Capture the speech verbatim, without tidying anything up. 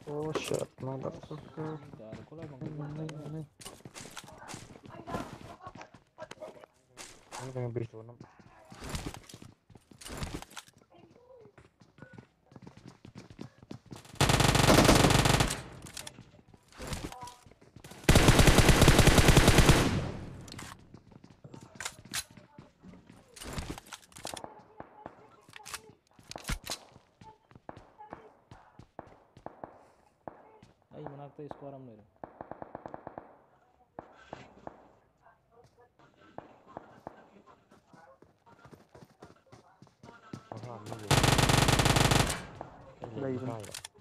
Oh shit, motherfucker. Cara, qual é o नहीं banco नहीं botar, नहीं né? नहीं नहीं कहीं बीच होना Ay, manakta score am nere. हाँ नहीं नहीं है